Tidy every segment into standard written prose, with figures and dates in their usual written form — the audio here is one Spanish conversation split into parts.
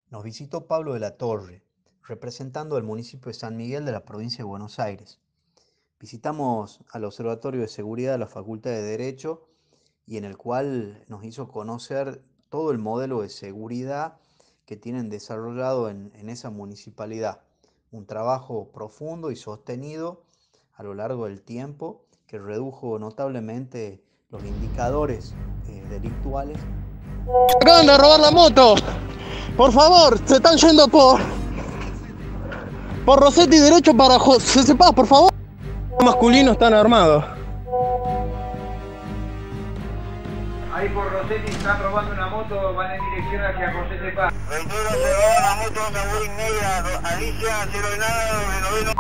Nos visitó Pablo de la Torre, representando al municipio de San Miguel de la provincia de Buenos Aires. Visitamos al Observatorio de Seguridad de la Facultad de Derecho y en el cual nos hizo conocer todo el modelo de seguridad que tienen desarrollado en esa municipalidad. Un trabajo profundo y sostenido a lo largo del tiempo que redujo notablemente los indicadores delictuales. Acaban de robar la moto. Por favor, se están yendo por Rossetti derecho para José Paz, por favor. Los masculinos están armados. Ahí por Rossetti están robando una moto, van en dirección hacia José Paz. Ventura se robó una moto, una Boeing negra, Alicia, cero de nada, de noveno.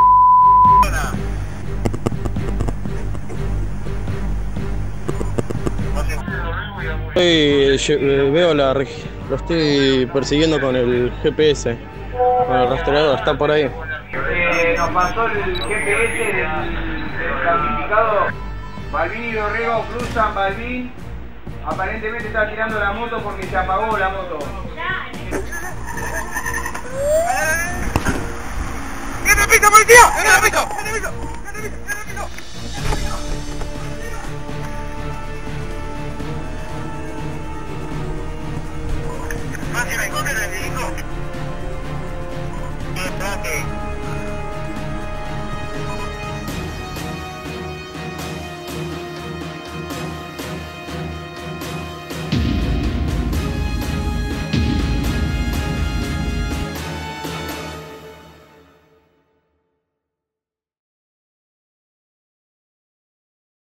Lo estoy persiguiendo con el GPS, con el rastreador, está por ahí. Nos pasó el GPS del clasificado. Balvin y Dorrego cruzan Balvin. Aparentemente está tirando la moto porque se apagó la moto. ¡Que me pito, policía! ¡Que me pito!